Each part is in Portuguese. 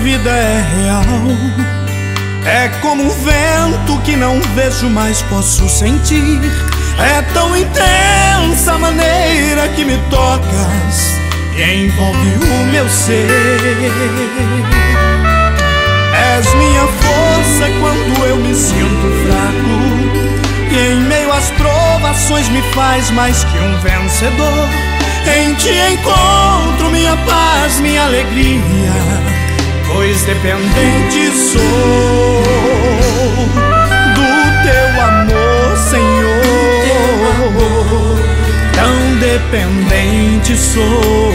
vida é real. É como um vento que não vejo, mas posso sentir. É tão intensa a maneira que me tocas e envolve o meu ser. És minha força quando eu me sinto fraco, e em meio às provações me faz mais que um vencedor. Em ti encontro minha paz, minha alegria, pois dependente sou do teu amor, Senhor. Tão dependente sou.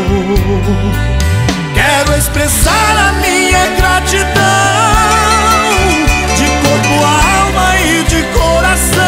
Quero expressar a minha gratidão, de corpo, alma e de coração,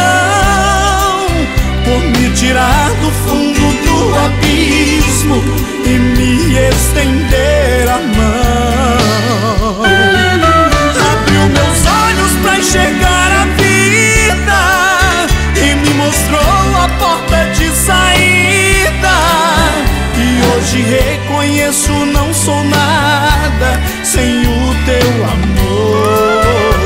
por me tirar do fundo do abismo e me estender a mão. Abriu meus olhos pra enxergar a vida e me mostrou a porta de saída. E hoje reconheço, não sou nada sem o teu amor.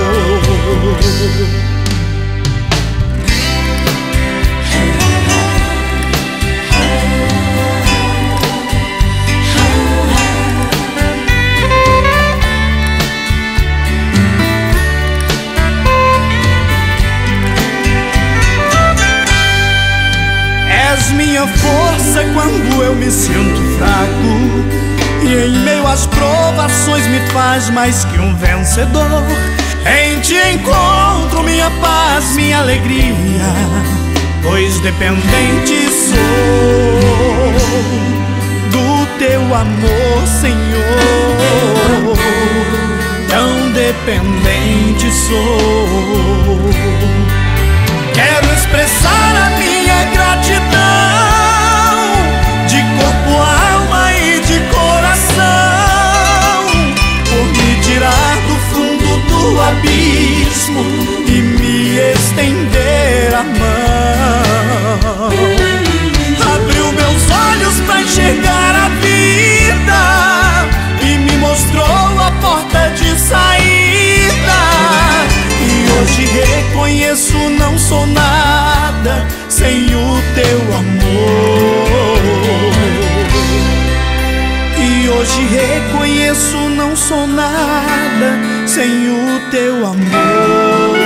És minha força quando eu me sinto fraco, e em meio às provações me faz mais que um vencedor. Em ti encontro minha paz, minha alegria, pois dependente sou do teu amor, Senhor. Tão dependente sou. Quero expressar a minha gratidão, de corpo, alma e de coração, por me tirar do fundo do abismo e me estender a mão. Abriu meus olhos pra enxergar a vida e me mostrou a porta de saída. E hoje reconheço, não sou nada sem o teu amor. E hoje reconheço, não sou nada sem o teu amor.